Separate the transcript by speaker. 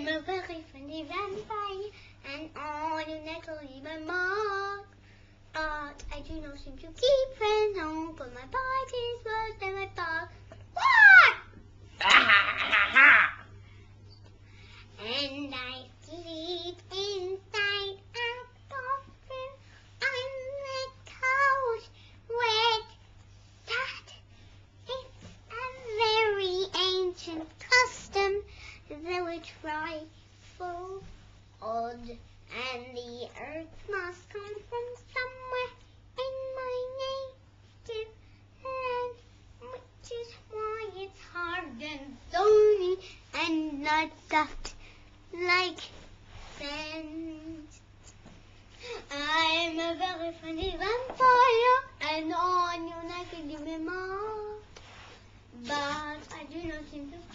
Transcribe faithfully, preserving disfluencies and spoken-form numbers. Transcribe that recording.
Speaker 1: I'm a very friendly vampire, and on your neck I'll leave a mark. But I do not seem to keep friends long, but my bite is worse than my bark. What? And I sleep inside a coffin on the couch with that. It's a very ancient custom, though it's frightful odd, and the earth must come from somewhere in my native land, which is why it's hard and stony and not soft like sand. I'm a very funny vampire, and on your neck you give me more, but I do not seem to